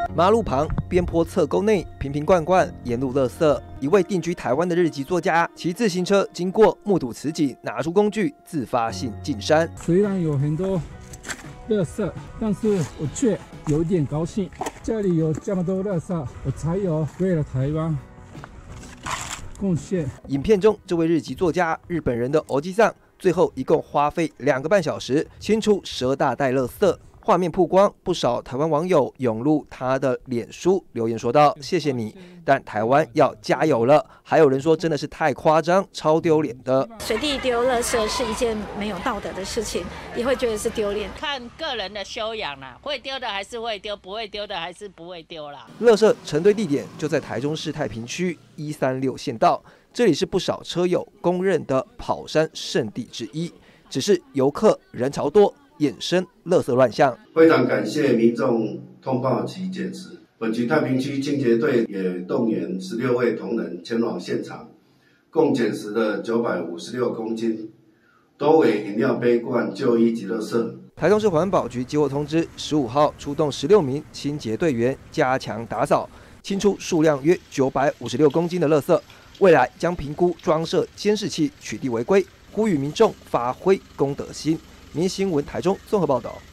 马路旁、边坡侧沟内瓶瓶罐罐，沿路垃圾。一位定居台湾的日籍作家骑自行车经过，目睹此景，拿出工具自发性进山。 虽然有很多垃圾，但是我却有点高兴。这里有这么多垃圾，我才有为了台湾贡献。 影片中，这位日籍作家，日本人的欧吉桑，最后一共花费2个半小时清出12大袋垃圾。画面曝光，不少台湾网友涌入他的脸书留言说道：“谢谢你，但台湾要加油了。”还有人说真的是太夸张，超丢脸的。 随地丢垃圾是一件没有道德的事情，也会觉得是丢脸。 看个人的修养啦，会丢的还是会丢，不会丢的还是不会丢啦。 垃圾成堆地点就在台中市太平区136县道，这里是不少车友公认的跑山圣地之一，只是游客人潮多，衍生垃圾乱象。 非常感谢民众通报及检视。本局太平区清洁队也动员16位同仁前往现场，共捡拾了956公斤，多为饮料杯罐、旧衣及垃圾。 台中市环保局接获通知，15号出动16名清洁队员加强打扫，清出数量约956公斤的垃圾。未来将评估装设监视器，取缔违规，呼吁民众发挥公德心。民新闻台中综合报道。